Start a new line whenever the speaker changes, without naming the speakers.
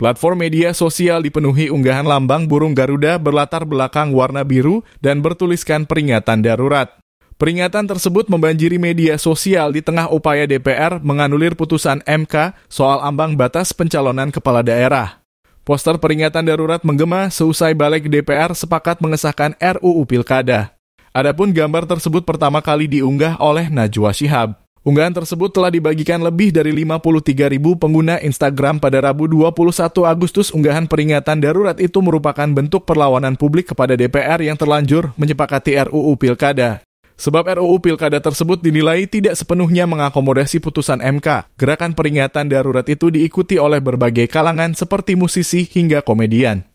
Platform media sosial dipenuhi unggahan lambang burung Garuda berlatar belakang warna biru dan bertuliskan peringatan darurat. Peringatan tersebut membanjiri media sosial di tengah upaya DPR menganulir putusan MK soal ambang batas pencalonan kepala daerah. Poster peringatan darurat menggema seusai balik DPR sepakat mengesahkan RUU Pilkada. Adapun gambar tersebut pertama kali diunggah oleh Najwa Shihab. Unggahan tersebut telah dibagikan lebih dari 53.000 pengguna Instagram pada Rabu 21 Agustus. Unggahan peringatan darurat itu merupakan bentuk perlawanan publik kepada DPR yang terlanjur menyepakati RUU Pilkada. Sebab RUU Pilkada tersebut dinilai tidak sepenuhnya mengakomodasi putusan MK. Gerakan peringatan darurat itu diikuti oleh berbagai kalangan seperti musisi hingga komedian.